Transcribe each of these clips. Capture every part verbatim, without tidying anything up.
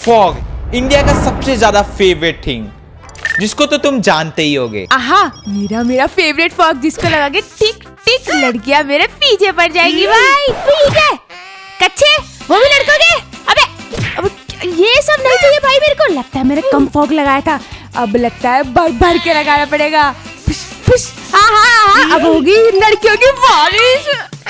Fog, India का सबसे ज्यादा फेवरेट थिंग, जिसको तो तुम जानते ही होगे। आहा, मेरा मेरा फेवरेट फॉग, जिसको लगा के टिक टिक लड़कियां मेरे पीछे पड़ जाएगी भाई। ठीक है कच्चे, वो भी लड़कों के। अबे अब ये सब नहीं चाहिए भाई मेरे को। लगता है मैंने कम फॉग लगाया था, अब लगता है भर भर के लगाना पड़ेगा। फुश फुश, आहा, अब होगी लड़कियों की बारिश।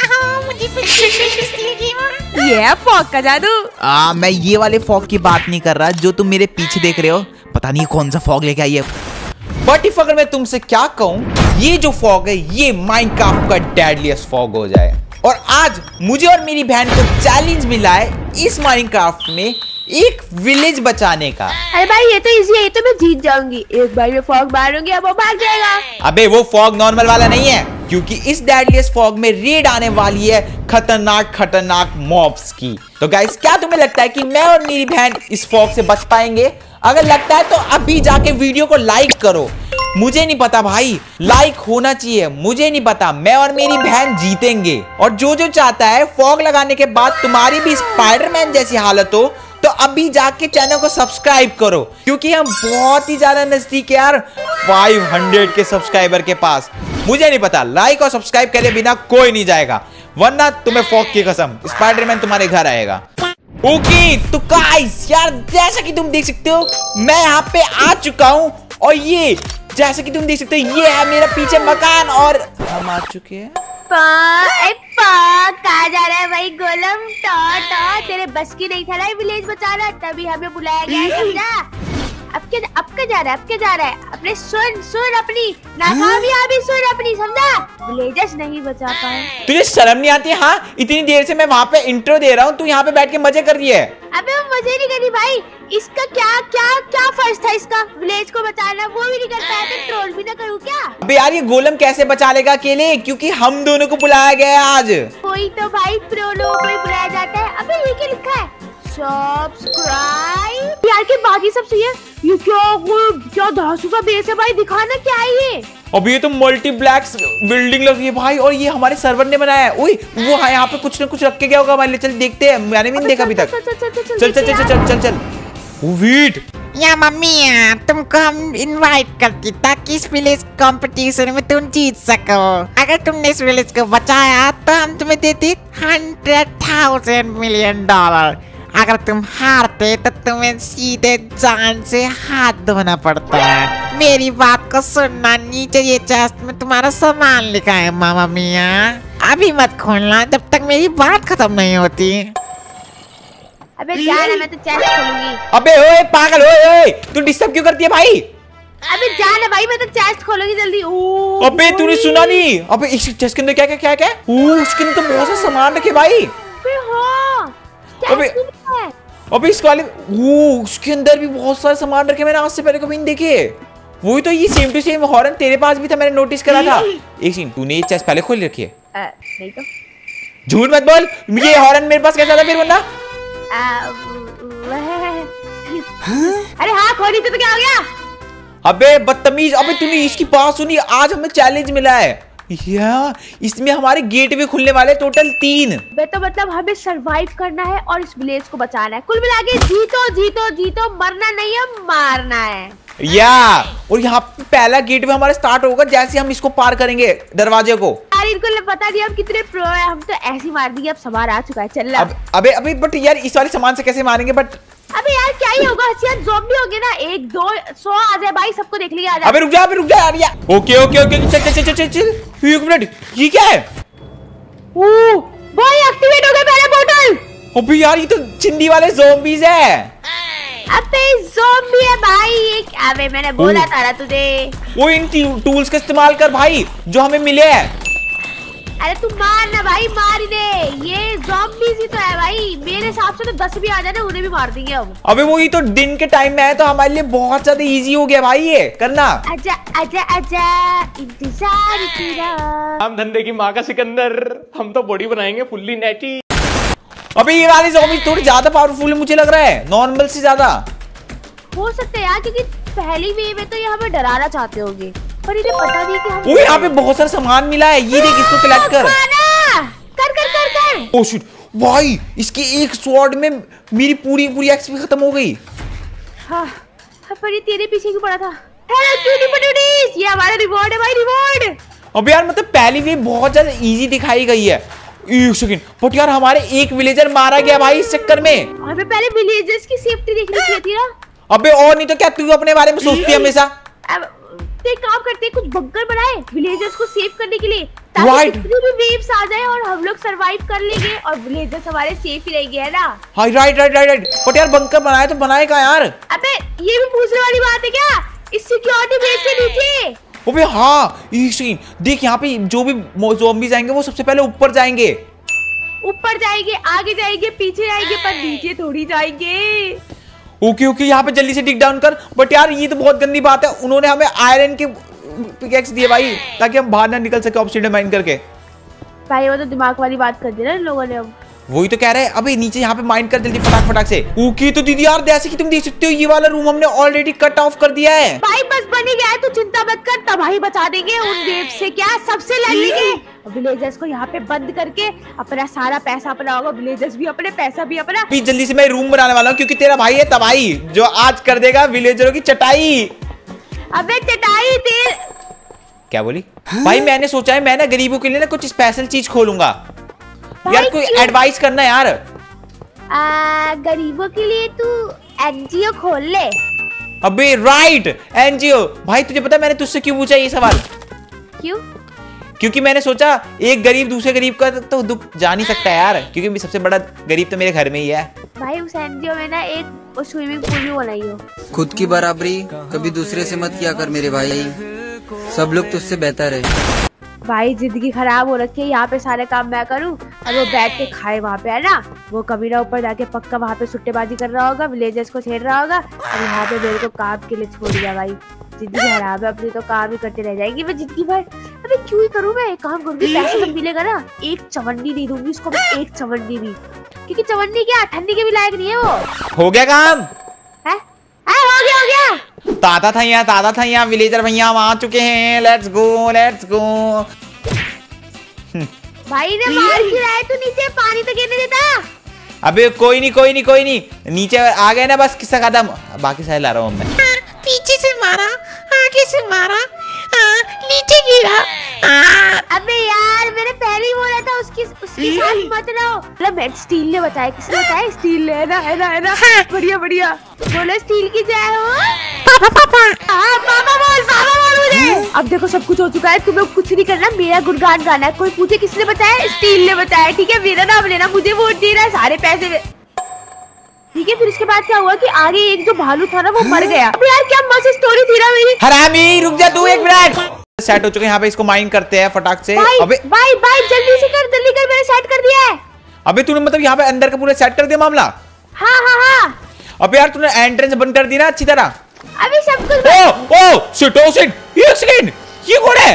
ये फॉग का जादू। आ, मैं ये वाले फॉग की बात नहीं कर रहा जो तुम मेरे पीछे देख रहे हो। पता नहीं कौन सा फॉग लेके आई है। बट इफ अगर मैं तुमसे क्या कहूं, ये जो फॉग है ये माइनक्राफ्ट का डेडलीस्ट फॉग हो जाए। और आज मुझे और मेरी बहन को चैलेंज मिला है इस माइनक्राफ्ट में एक विलेज बचाने का। अरे भाई ये तो इजी है, ये तो मैं जीत जाऊंगी। एक बार मैं फॉग मारूंगी अब वो भाग जाएगा। अबे वो फॉग नॉर्मल वाला नहीं है, क्योंकि इस डेडलीस्ट फॉग में रेड आने वाली है खतरनाक खतरनाक मॉब्स की। तो गाइस, क्या तुम्हें लगता है कि मैं और मेरी बहन इस फॉग से बच पाएंगे? अगर लगता है तो अभी जाके वीडियो को लाइक करो। मुझे नहीं पता भाई, लाइक होना चाहिए। मुझे नहीं पता, मैं और मेरी बहन जीतेंगे। और जो जो चाहता है फॉग लगाने के बाद तुम्हारी भी स्पाइडरमैन जैसी हालत हो, तो अभी जाके चैनल को सब्सक्राइब करो, क्योंकि हम बहुत ही ज्यादा नजदीक यार पाँच सौ के सब्सक्राइबर के पास। मुझे नहीं पता, लाइक और सब्सक्राइब करे बिना कोई नहीं जाएगा, वरना तुम्हें फॉग की कसम स्पाइडरमैन तुम्हारे घर आएगा। ओके तो गाइस यार, जैसा कि तुम देख सकते हो मैं यहाँ पे आ चुका हूँ। और ये जैसा कि तुम देख सकते हो ये है मेरा पीछे मकान, और हम आ चुके हैं। कहा जा रहा है भाई गोलम? टा टा तेरे बस की नहीं था ना विलेज बचाना, तभी हमें बुलाया गया, समझा? अब क्या अब क्या जा रहा है अब क्या जा रहा है अपने सुन सुन अपनी नाकामयाबी सुन अपनी, समझा? विलेजर्स नहीं बचा पाए। तुझे शर्म नहीं आती? हाँ, इतनी देर से मैं वहाँ पे इंट्रो दे रहा हूँ, तू यहाँ पे बैठ के मजे कर रही है। अबे वो मजे नहीं कर रही भाई, इसका क्या क्या क्या फर्ज था इसका विलेज को बचाना, वो भी नहीं कर पाया तो ट्रोल भी ना करूँ क्या? अबे यार ये गोलम कैसे बचा लेगा अकेले, क्योंकि हम दोनों को बुलाया गया है आज। कोई तो भाई प्रो लोगों को ही बुलाया जाता है। अबे ये क्या लिखा है? सब्सक्राइब यार के बाकी सब सही है। ये क्या क्या धांसू सा बेस है भाई, दिखाना क्या है ये? अब ये तो मल्टी ब्लैक्स बिल्डिंग लगी है भाई, और ये हमारे सर्वर ने बनाया है। ओए वो हाँ, यहाँ पे कुछ ना कुछ रख के गया होगा हमारे लिए। चल देखते हैं, मैंने भी नहीं देखा अभी तक। चल चल चल चल चल चल चल। वीट या मम्मी यार, तुमको हम इनवाइट करती ताकि इस विलेज कंपटीशन में तुम जीत सको। अगर तुमने इस विलेज को बचाया तो हम तुम्हें देते हंड्रेड थाउजेंड मिलियन डॉलर। अगर तुम हारते तो तुम्हें सीधे जान से हाथ धोना पड़ता है। मेरी बात को सुनना, नीचे ये चेस्ट में तुम्हारा सामान लिखा है मामा मिया, अभी मत खोलना जब तक मेरी बात खत्म नहीं होती। अबे जाना, मैं तो चेस्ट खोलूंगी। अबे ओए पागल, ओए ओए तू डिस्टर्ब क्यों करती है भाई? अबे जाना भाई, मैं तो चेस्ट खोलूंगी जल्दी। ओ अबे तूने सुना नहीं? अबे इस चेस्ट के अंदर क्या क्या क्या क्या? ओह उसके अंदर तो बहुत सा सामान रखे भाई। अबे हाँ, अबे अबे इस वाले वो उसके अंदर भी बहुत सारे सामान रखे, मैंने आज से पहले कभी नहीं देखे। वही तो ये सेम टू सेम हॉर्न तेरे पास भी था, मैंने नोटिस करा था। एक सेकंड, तूने ये चेस्ट पहले खोल रखी है? नहीं तो झूठ मत बोल, ये हॉर्न मेरे पास कैसा था फिर वरना? अरे हाँ खोली तो, तो क्या हो गया? अबे बदतमीज, अबे तूने इसकी बात सुनी? आज हमें चैलेंज मिला है या इसमें हमारे गेटवे खुलने वाले टोटल तीन। तो मतलब हमें सरवाइव करना है और इस विलेज को बचाना है। कुल मिला के जीतो जीतो जीतो, मरना नहीं है मारना है या। और यहाँ पे पहला गेटवे हमारा स्टार्ट होगा जैसे हम इसको पार करेंगे दरवाजे को। यार इनको पता नहीं हम कितने प्रो है, हम तो ऐसी मार दी, अब सवार आ चुका है। चल अब, अबे अबे बट यार इस वाले सामान से कैसे मारेंगे? बट अबे यार क्या ही होगा, हसियात ज़ॉम्बी हो गए ना, एक दो सौ आ जाए भाई, सबको देख लिया आ जाए। अबे रुक जा, अबे रुक जा यार यार। ओके ओके ओके चल चल चल चल चल। एक मिनट, ये क्या है? ओह भाई एक्टिवेट हो गया पहला पोर्टल। अबे यार ये तो चिंदी वाले ज़ॉम्बीज है। अबे ज़ॉम्बी है भाई ये। अबे मैंने बोला था ना तुझे। वो इन टूल्स का इस्तेमाल कर भाई जो हमें मिले हैं। अरे तू मार ना भाई, मार ही दे, ये ज़ॉम्बीज़ ही तो है भाई। मेरे हिसाब से तो दस भी आ जाए ना, उन्हें भी मार देंगे हम। अबे वही तो दिन के टाइम में है तो हमारे लिए बहुत ज्यादा इजी हो गया भाई ये करना। आजा आजा आजा इंतजार तेरा। हम धंधे की माँ का सिकंदर, हम तो बॉडी बनाएंगे फुल्ली नेटी। अबे ये वाली ज़ॉम्बी थोड़ी ज्यादा पावरफुल मुझे लग रहा है, नॉर्मल से ज्यादा हो सकता है यार, क्योंकि पहली वेव में तो ये हमें डराना चाहते होंगे, पर इन्हें पता नहीं कि हम। ओए यहाँ पे बहुत सारा सामान मिला है, ये देख इसको कलेक्ट कर। कर कर कर कर। ओह शिट, भाई इसके एक स्वॉर्ड में मेरी पूरी पूरी एक्सपी खत्म हो गई। हाँ, पर ये तेरे पीछे क्यों पड़ा था? हेलो क्यूटी पटूटीज, ये हमारा रिवॉर्ड है भाई, रिवॉर्ड। अबे यार मतलब पहली वेव बहुत ज्यादा इजी दिखाई गई है। एक सेकंड, बट यार हमारे एक विलेजर मारा गया भाई इस चक्कर में। अबे पहले विलेजर्स की सेफ्टी देखनी चाहिए थी ना। अबे और नहीं तो क्या तू अपने बारे में सोचती है हमेशा? अब तो एक काम करते हैं, कुछ बंकर बनाए विलेजर्स को सेव करने के लिए, ताकि Right. कितनी भी वेव्स आ जाए और हम लोग सरवाइव कर लेंगे और विलेजर्स हमारे सेफ ही रहेंगे, है ना? हाँ right right right right. But यार बंकर बनाए तो बनाए कहाँ यार? अबे ये भी पूछने वाली बात है क्या? इस सिक्योरिटी बेस के नीचे। अबे हाँ, एक सेकंड देख, यहाँ पे जो भी ज़ॉम्बीज़ आएंगे वो सबसे पहले ऊपर जाएंगे। ऊपर जाएंगे, आगे जाएंगे, पीछे जाएंगे, पर नीचे थोड़ी जाएंगे। ओके ओके, यहाँ पे जल्दी से टिक डाउन कर। बट यार ये तो बहुत गंदी बात है, उन्होंने हमें आयरन के पिकैक्स दिए भाई, ताकि हम बाहर ना निकल सके ऑब्सीडियन माइन करके। भाई वो तो दिमाग वाली बात कर दी ना इन लोगों ने। अब वही तो कह रहे हैं। अबे नीचे यहाँ पे माइन कर जल्दी फटाक फटाक से। ओके तो दीदी यार जैसे कि तुम देख सकते हो ये वाला रूम हमने ऑलरेडी कट ऑफ कर दिया है। भाई बस बन ही गया है, तू चिंता मत कर, तबाही बचा देंगे उन वेव से। क्या सबसे लड़ लेंगे विलेजर्स को यहाँ पे बंद करके, अपना सारा पैसा अपना होगा, विलेजर्स भी अपने, पैसा भी अपना। अभी जल्दी से मैं रूम बनाने वाला हूँ, क्योंकि तेरा भाई है तबाही, जो आज कर देगा विलेजरों की चटाई। अबे चटाई तेल। क्या बोली? भाई मैंने सोचा है मैं ना गरीबों के लिए ना कुछ स्पेशल चीज खोलूंगा। यार कोई एडवाइस करना यार। आ, गरीबों के लिए तू एनजीओ खोल ले। अबे राइट, एनजीओ। भाई तुझे पता है मैंने तुझसे क्यों पूछा ये सवाल? क्यों? क्योंकि मैंने सोचा एक गरीब दूसरे गरीब का तो दुख जान ही सकता है यार, क्योंकि सबसे बड़ा गरीब तो मेरे घर में ही है। भाई उस एनजीओ में ना एक स्विमिंग पूल भी बनाई हो। खुद की बराबरी कभी दूसरे से मत किया कर मेरे भाई, सब लोग तुझसे बेहतर है। भाई जिंदगी खराब हो रखी है, यहाँ पे सारे काम मैं करूँ और वो बैठ के खाए वहाँ पे, है ना? वो कभी ना ऊपर जाके पक्का वहाँ पे सुट्टेबाजी कर रहा होगा, विलेजर्स को छेड़ रहा होगा, और यहाँ पे मेरे को काम के लिए छोड़ दिया। भाई जिंदगी खराब है अपनी, तो काम ही करते रह जाएंगे मैं जिंदगी भर। अबे क्यों ही करूँ मैं? एक काम करूँगी, पैसा तो मिलेगा ना, एक चवन्नी नहीं दूंगी उसको मैं, एक चवन्नी भी, क्योंकि चवन्नी क्या ठंडी के भी लायक नहीं है वो। हो गया काम? है? है, हो गया हो गया। ताता था यहाँ, ताता था यहाँ, विलेजर भैया हम आ चुके हैं। Let's go let's go. भाई ने मार क्यों रहा है? तू नीचे पानी तो गिरने देता। अबे कोई नहीं कोई नहीं कोई नहीं, नीचे आ गए ना बस, किस्सा खत्म, बाकी सारे ला रहा हूँ मैं। पीछे से मारा, आगे से मारा, आ, नीचे गिरा। आ, अबे यार मैंने पहले ही बोला था उसकी उसके साथ मत रहो। मतलब मैं स्टील ने बचाया, किसने बचाया? स्टील ने, है ना है ना है ना। हाँ। बढ़िया बढ़िया, बोलो स्टील की जय हो। पापा पापा। हाँ पापा बोल, पापा बोल मुझे। अब देखो सब कुछ हो चुका है, तुम्हें कुछ नहीं करना, मेरा गुणगान गाना है। कोई पूछे किसने बचाया? स्टील ने बचाया, ठीक है? मेरा नाम लेना, मुझे वोट देना, सारे पैसे ठीक है। फिर इसके बाद क्या हुआ कि आगे एक जो भालू था ना वो मर गया। अबे यार क्या मस्त स्टोरी थी ना मेरी। हरामी रुक जा तू एक मिनट। सेट हो चुके हैं यहाँ पे, इसको माइन करते हैं फटाक से। भाई, अबे भाई भाई जल्दी से कर, जल्दी कर, मैंने सेट कर दिया है। अबे तूने मतलब यहाँ पे अंदर का पूरा सेट कर दिया मामला? हाँ हाँ हाँ। अबे यार तूने एंट्रेंस बंद कर दी ना अच्छी तरह। अभी सब कुछ oh oh shit oh shit, एक सेकंड, ये कौन है?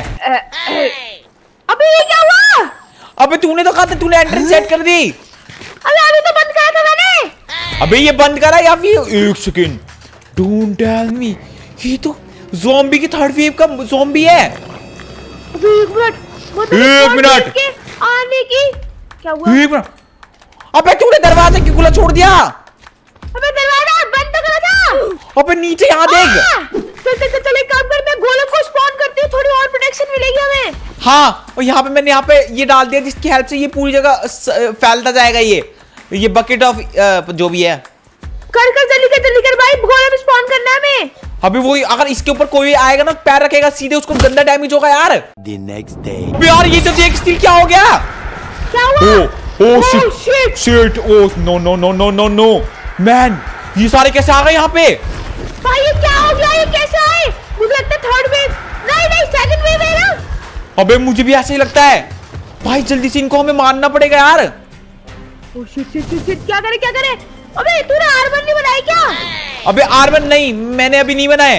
अबे ये क्या हुआ? अबे तूने तो कहा था तूने एंट्रेंस सेट कर दी। अबे अभी तो बंद करा था मैंने। अबे ये बंद करा या फिर? एक सेकंड, डोंट टेल मी, ये तो ज़ॉम्बी की थर्ड वेव का ज़ॉम्बी है। अबे एक मिनट, एक मिनट आने की क्या हुआ? एक मिनट। अबे तूने दरवाजा क्यों खुला छोड़ दिया? अबे दरवाजा बंद करा था। अबे नीचे यहाँ देख। चल चल चल, एक काम कर, मैं गोलम को स्पॉन करती हूँ, थोड़ी और प्रोटेक्शन मिलेगी हमें। हाँ, और यहाँ पे मैंने यहाँ पे ये डाल दिया, जिसकी हेल्प से ये पूरी जगह फैलता जाएगा। ये ये बकेट ऑफ जो भी है। कर कर जल्दी कर जल्दी कर भाई, गोलम स्पॉन करना है हमें। अभी वही, अगर इसके ऊपर कोई आएगा ना पैर रखेगा सीधे, उसको गंदा डैमेज होगा यार। The next day. यार ये तो देख स्टील क्या हो गया? क्या हुआ? Oh shit shit, oh no no no no no no man, ये सारे कैसे आ गए यहाँ पे? भाई ये क्या हो गया? ये कैसे आए? मुझे लगता है थर्ड वेव, नहीं नहीं सेकंड वेव है ना। अबे मुझे भी ऐसे ही लगता है। भाई जल्दी से इनको हमें मारना पड़ेगा यार। Oh shit shit shit shit, क्या करे क्या करे? अबे तूने आर्मर नहीं बनाई क्या? अबे आर्मर नहीं, मैंने अभी नहीं बनाए।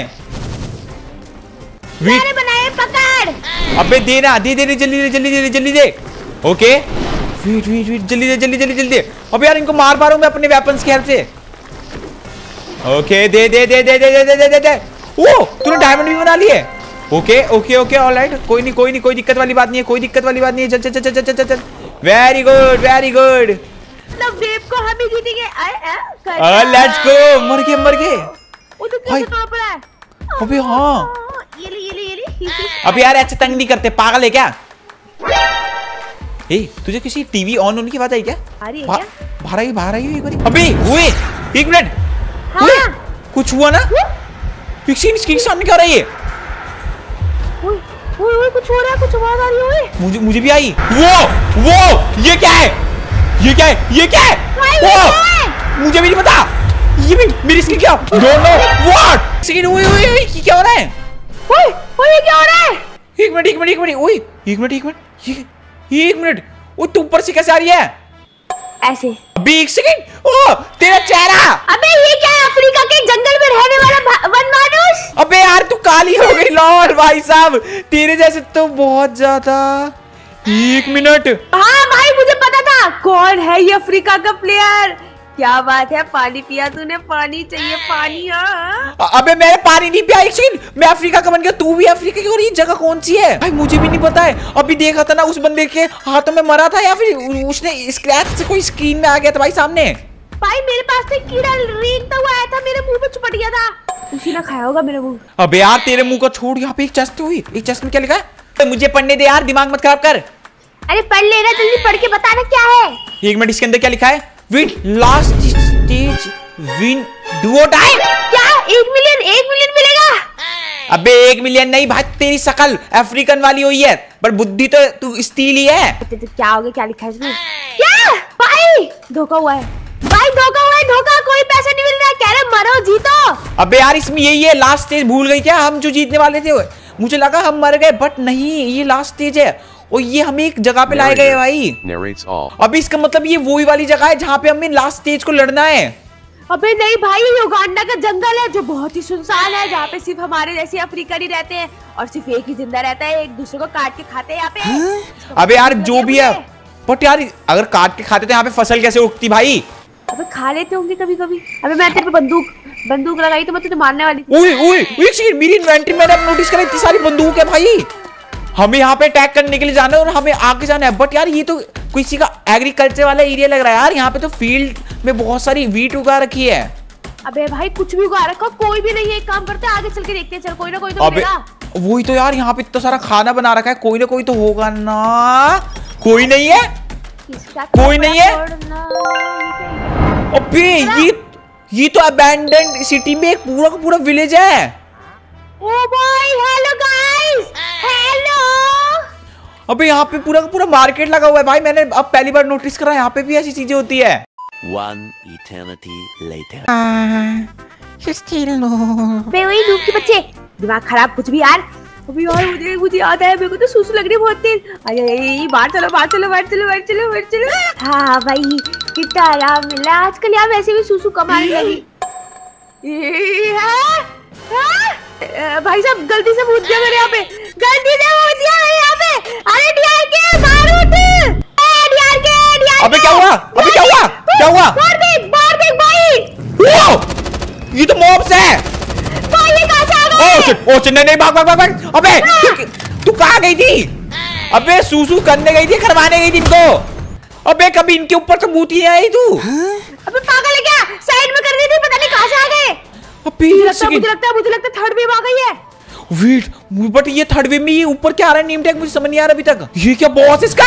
मैंने बनाए, पकड़। अबे देना, दे दे दे, जल्दी दे जल्दी दे जल्दी दे। ओके वेट वेट वेट, जल्दी दे जल्दी जल्दी जल्दी। अबे यार इनको मार पा रहा हूं मैं अपने वेपन्स की हेल्प से। ओके दे दे दे दे दे दे दे दे दे। ओ तूने डायमंड भी बना लिए। ओके ओके ओके ऑलराइट, कोई नहीं कोई नहीं, कोई दिक्कत वाली बात नहीं है, कोई दिक्कत वाली बात नहीं है। चल चल चल चल चल चल। Very good very good. मतलब वेव को हम ही जीतेंगे। Let's go. मर गए मर गए। वो तो कैसे कहां पड़ा है? अबे हाँ, ये ले ये ले ये ले। अबे यार ऐसे तंग नहीं करते, पागल है क्या? ए, तुझे किसी टीवी ऑन होने की बात आई क्या? आ रही है बा, क्या? बाहर आई बाहर आई एक बार। अबे ओए एक मिनट। हाँ। ओए कुछ हुआ ना? पिक्सी स्क्रीन सामने क्या हो रहा है ये? ओए ओए ओए कुछ हो रहा है, कुछ आवाज आ रही है। ओए मुझे मुझे भी आई। वो वो ये क्या है? ये क्या है? ये क्या है? वो मुझे भी नहीं पता। ये भी मेरी स्क्रीन क्या? Don't know what screen. ओए ओए ओए क्या हो रहा है? ओए ओए क्या हो रहा है? एक मिनट एक मिनट एक मिनट। ओए एक मिनट एक मिनट ये ये एक मिनट। वो तू ऊपर से कैसे आ रही है? ऐसे। अभी एक सेकंड। ओ तेरा चेहरा। अबे ये क्या है? अफ्रीका के जंगल में रहने वाला वन मानुष। अबे यार तू काली हो गई लॉर्ड भाई साहब, तेरे जैसे तो बहुत ज्यादा। एक मिनट। हाँ भाई मुझे पता था कौन है ये अफ्रीका का प्लेयर। क्या बात है, पानी पिया तूने? पानी चाहिए पानी। हाँ अबे मैंने पानी नहीं पिया। एक सेकंड, मैं अफ्रीका का बन गया, तू भी अफ्रीका की। और ये जगह कौन सी है भाई? मुझे भी नहीं पता है। अभी देखा था ना उस बंदे के हाथों में मरा था, या फिर उसने स्क्रैच से कोई स्क्रीन में आ गया था भाई सामने। भाई मेरे पास तो कीड़ा रेंगता हुआ आया था, मेरे मुंह में चिपट गया था। उसी ने खाया होगा मेरे मुंह। अबे यार तेरे मुंह को छोड़, यहाँ पे एक चेस्ट हुई। एक चेस्ट में क्या लिखा है? मुझे पढ़ने दे यार, दिमाग मत खराब कर। अरे पढ़ लेना, जल्दी पढ़ के बताना क्या है। एक मिनट, इसके अंदर क्या लिखा है? Win last stage win do और डाई। क्या एक मिलियन एक मिलियन मिलेगा? अबे एक मिलियन नहीं भाई, तेरी शकल अफ्रीकन वाली हुई है, पर बुद्धि तो तू स्टील ही है। तो, तो क्या हो गया? क्या लिखा है इसमें? क्या भाई धोखा हुआ है? भाई धोखा हुआ है, धोखा। कोई पैसा नहीं मिल रहा है, कह रहे मरो जीतो। अबे यार इसमें यही है लास्ट स्टेज। भूल गई क्या? हम जो जीतने वाले थे मुझे लगा हम मर गए, बट नहीं, ये लास्ट स्टेज है। और ये हमें एक जगह पे लाए गए भाई। अभी इसका मतलब ये वही वाली जगह है जहाँ पे हमें लास्ट स्टेज को लड़ना है। अबे नहीं भाई, ये युगांडा का जंगल है जो बहुत ही सुनसान है, जहाँ पे सिर्फ हमारे जैसे अफ्रीकन रहते हैं और सिर्फ एक ही जिंदा रहता है, एक दूसरे को काट के खाते हैं यहाँ पे। अबे यार जो भी है, बट यार अगर काट के खाते तो यहाँ पे फसल कैसे उगती भाई? अबे खा लेते होंगे कभी कभी। अबे मैं तेरे पे बंदूक बंदूक लगाई तो मैं तुझे मारने वाली थी। ओए ओए एक सेकंड, मेरी इन्वेंटरी मैंने अब नोटिस करा, इतनी सारी बंदूक है भाई। हमें यहाँ पे अटैक करने के लिए जाना है और हमें आगे जाना है। बट यार ये तो किसी का एग्रीकल्चर वाला एरिया लग रहा है यार। यहाँ पे तो फील्ड में बहुत सारी वीट उगा रखी है। अबे भाई कुछ भी उगा रखा, कोई भी नहीं है। एक काम करते हैं, आगे चल के देखते हैं। चल कोई ना कोई तो अबे मिलेगा। वही तो यार, यहाँ पे इतना सारा खाना बना रखा है, कोई ना कोई तो होगा ना। कोई नहीं है, कोई नहीं है। अबे ये ये तो अबैंडन्ड सिटी में एक पूरा का पूरा विलेज है। ओ भाई हेलो गाइस, हेलो। अबे यहाँ पे पूरा का पूरा मार्केट लगा हुआ है भाई। मैंने अब पहली बार नोटिस करा, यहाँ पे भी ऐसी चीजें होती है। One eternity later. Still no. बे वही धूप के बच्चे, दिमाग खराब कुछ भी यार। अभी यार मुझे मुझे याद है, मेरे को तो सुसु लग रही है बहुत तेज। अरे बाहर चलो बाहर चलो बाहर चलो बाहर चलो बाहर चलो। हाँ भाई कितना आराम मिला आजकल यार, वैसे भी सुसु कम आने लगी। भाई साहब गलती से मुझ गया मेरे यहाँ पे, गलती से मुझ गया मेरे यहाँ पे। अरे डीआर के मारो तू, डीआर के डीआर। अबे क्या हुआ? अबे क्या हुआ? क्या हुआ? मार दे मार दे भाई। वो ये तो मॉब्स है भाई, ये कहाँ से आ गए? ओ शिट ओ शिट, नहीं नहीं भाग भाग भाग भाग। अबे तू, तू कहाँ गई थी? अबे सूसू करने गई थी, करवाने गई थी इनको। अबे कभी इनके ऊपर तो बूती नहीं आई तू? अबे पागल है क्या? साइड में कर दी थी, पता नहीं कहाँ से आ गए। अबे मुझे लगता है मुझे लगता है मुझे लगता है थर्ड वेव आ गई है। वेट, बट ये थर्ड वेव में ये ऊपर क्या आ रहा है नेम टैग? मुझे समझ नहीं आ रहा अभी तक। ये क्या बॉस इसका?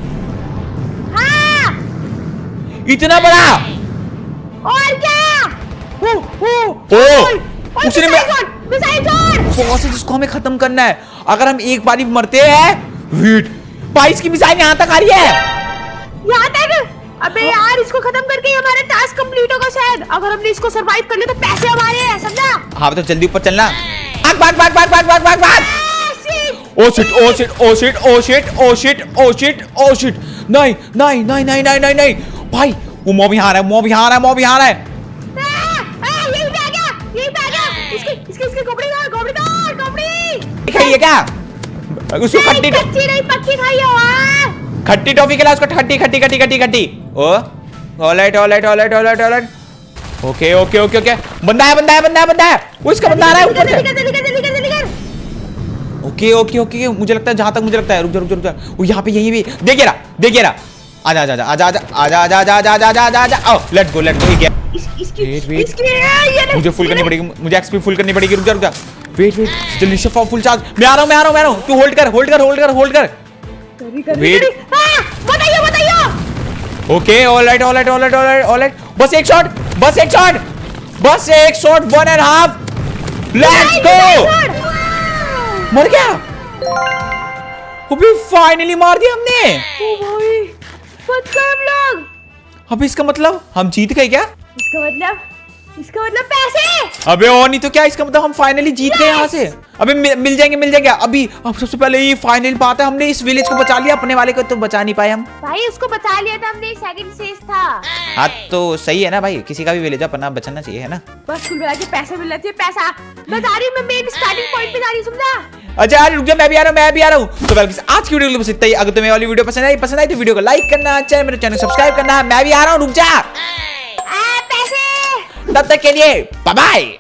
हाँ। इतना बड़ा? और क्या? ओ ओ ओ उसने बॉस है जिसको हमें खत्म करना है। अगर हम एक बारी मरते हैं, वेट बाईस की मिसाइल यहाँ तक आ रही है। यहाँ तक? अबे यार इसको खत्म करके हमारा टास्क कंप्लीट होगा शायद। अगर हमने इसको सरवाइव कर लिया तो पैसे हमारे हैं, समझा? हाँ तो जल्दी ऊपर चलना। भाग भाग भाग भाग भाग भाग भाग भाग। Oh shit oh shit oh shit oh shit oh shit oh shit oh shit. नहीं नहीं नहीं नहीं नहीं नहीं नहीं भाई, वो मॉब यहाँ आ रहा है, मॉब यहाँ आ रहा है, मॉब यहाँ आ रहा है। यही पे आ गया, यही पे आ गया। इसकी इसकी इसकी खोपड़ी मार, खोपड़ी मार, खोपड़ी। खाइए क्या उसको? खट्टी कच्ची नहीं पक्की खाई है। खट्टी टॉफी खिला उसको, खट्टी खट्टी खट्टी खट्टी खट्टी। Oh alright alright alright alright alright. Okay okay okay okay. बंदा है बंदा है बंदा है बंदा है। वो इसका बंदा आ रहा है ऊपर से। ओके ओके ओके, मुझे लगता है जहां तक मुझे लगता है, रुक जा रुक जा रुक जा। वो यहाँ पे यहीं भी देख रहा देख रहा। आजा आजा आजा आजा आजा आजा आजा आजा आजा आजा आजा आजा आओ लेट्स गो लेट्स गो। ये क्या इसकी वेट वेट इसकी ये ले, मुझे फुल ये करनी ले। पड़ेगी, मुझे एक्सपी फुल करनी पड़ेगी। रुक जा रुक जा वेट वेट जल्दी से फुल चार्ज। मैं आ रहा हूं मैं आ रहा हूं मैं आ रहा हूं तू होल्ड कर होल्ड कर होल्ड कर होल्ड कर। करी करी वेट। करी। हाँ, बताइए बताइए। Okay alright alright alright alright alright बस एक शॉट बस एक शॉट बस एक shot one and half let's go. मर गया। अबे फाइनली मार दिया हमने। ओ भाई बच गए हम लोग। अब इसका मतलब हम जीत गए क्या? इसका मतलब इसका मतलब पैसे। अबे और नहीं तो क्या, इसका मतलब हम फाइनली जीत गए यहाँ से। अबे मिल, मिल जाएंगे मिल जाएंगे अभी। अब सबसे पहले ये फाइनल बात है, हमने इस विलेज को बचा लिया, अपने वाले को तो बचा नहीं पाए हम। भाई उसको बचा लिया था हमने, सेकंड स्टेज था। हाँ तो सही है ना भाई, किसी का भी विलेज अपना बचाना चाहिए है ना। बस कुल मिला के पैसे मिल रहे थे। पैसा बता रही हूँ मैं, मेन स्टार्टिंग पॉइंट पे जा रही हूँ, समझा? अच्छा यार रुक जा, मैं भी आ रहा हूँ मैं भी आ रहा हूँ। तो बल्कि आज की वीडियो के लिए बस इतना ही। अगर तुम्हें वाली वीडियो पसंद आई पसंद आई तो वीडियो को लाइक करना, चैनल मेरे चैनल सब्सक्राइब करना। मैं भी आ रहा हूँ, रुक जा। पैसे। तब तक के लिए बाय बाय।